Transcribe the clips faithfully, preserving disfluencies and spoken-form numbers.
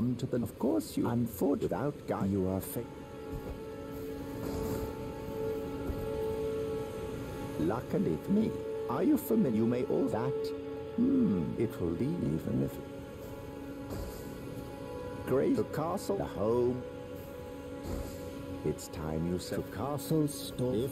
come to the... Of course you... I'm for without guide. You are fake. Luckily for me. Are you familiar? You may all that. Hmm, it will be even if... Great. The castle, the home. It's time you said castle store.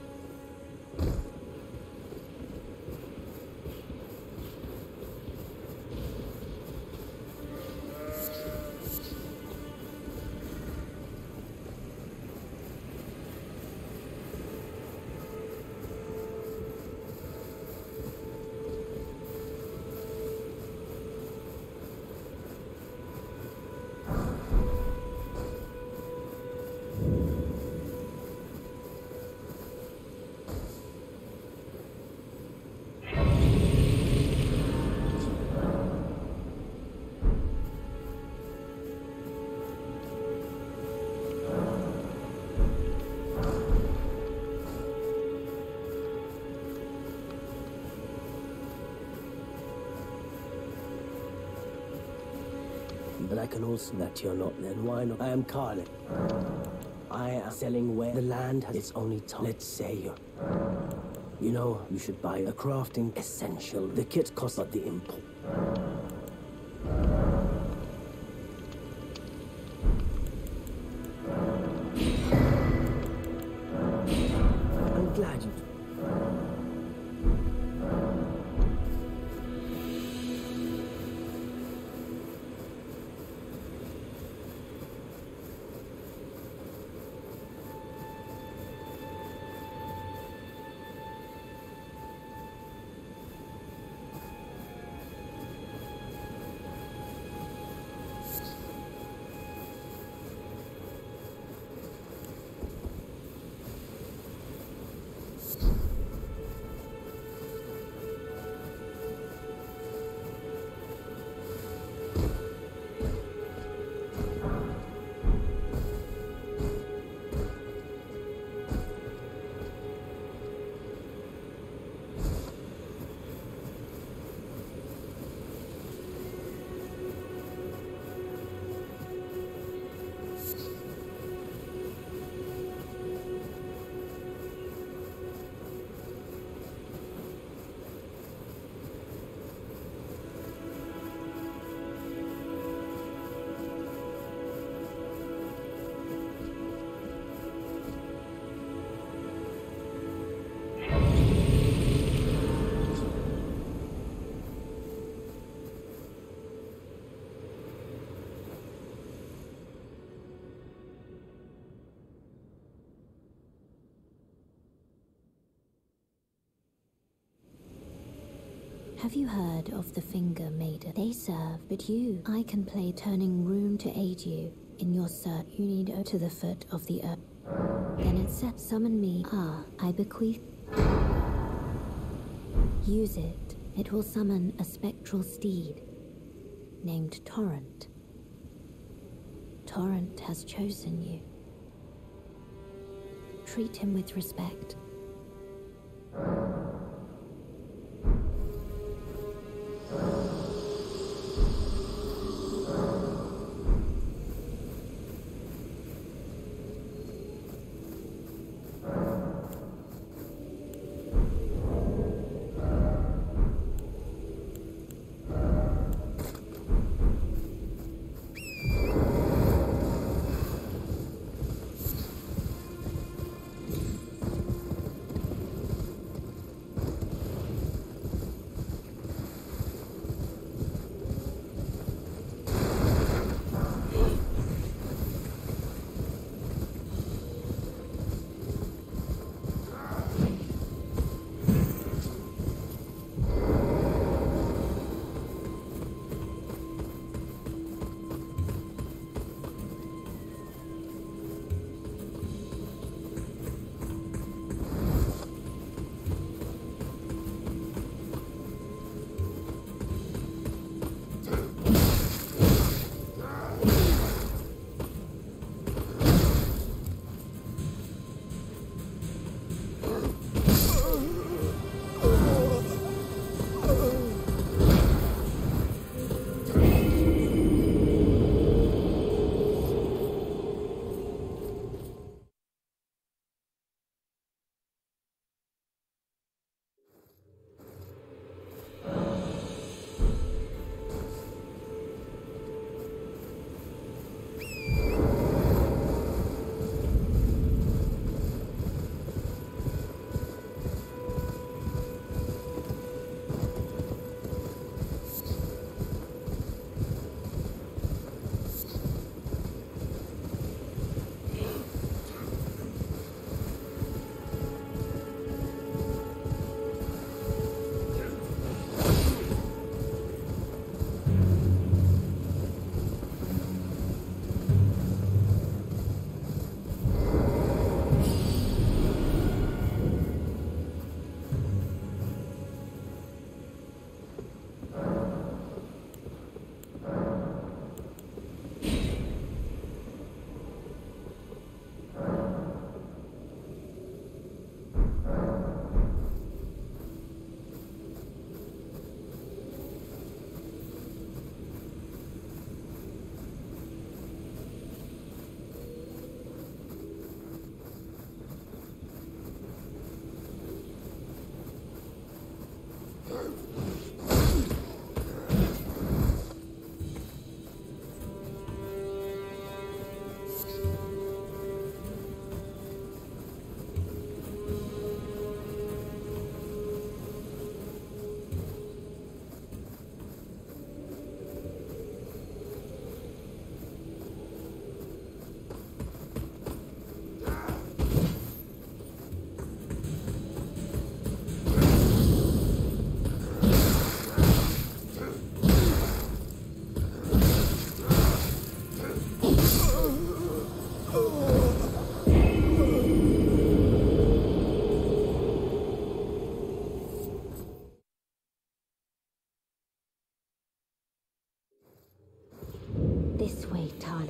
But I can also that you're not, then why not? I am Carly. I am selling where the land has its only time. Let's say you're... You know, you should buy a crafting essential. The kit costs but the import. I'm glad you... Have you heard of the Finger Maiden? They serve, but you, I can play turning rune to aid you in your search. You need go to the foot of the earth. Then it said, summon me. Ah, I bequeath. Use it. It will summon a spectral steed named Torrent. Torrent has chosen you. Treat him with respect.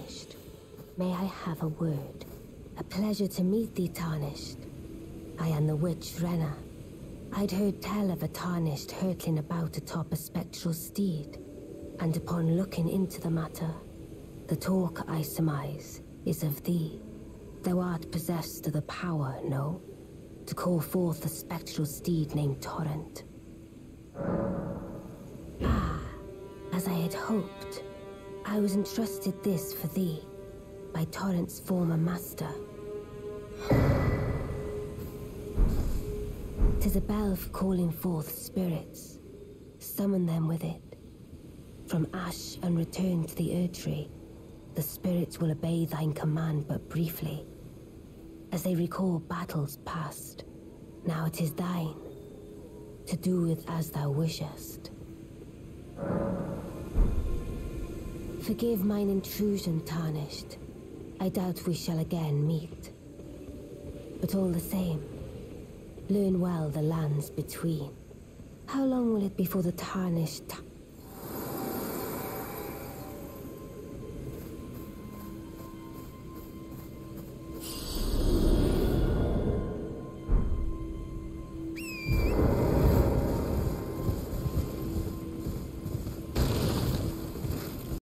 Tarnished. May I have a word? A pleasure to meet thee, Tarnished. I am the witch Renna. I'd heard tell of a Tarnished hurtling about atop a spectral steed, and upon looking into the matter, the talk, I surmise, is of thee. Thou art possessed of the power, no? To call forth a spectral steed named Torrent. Ah, as I had hoped, I was entrusted this for thee, by Torrent's former master. 'Tis a bell for calling forth spirits. Summon them with it. From ash and return to the Erdtree, the spirits will obey thine command but briefly, as they recall battles past. Now it is thine, to do with as thou wishest. Forgive mine intrusion, Tarnished. I doubt we shall again meet. But all the same, learn well the lands between. How long will it be before the Tarnished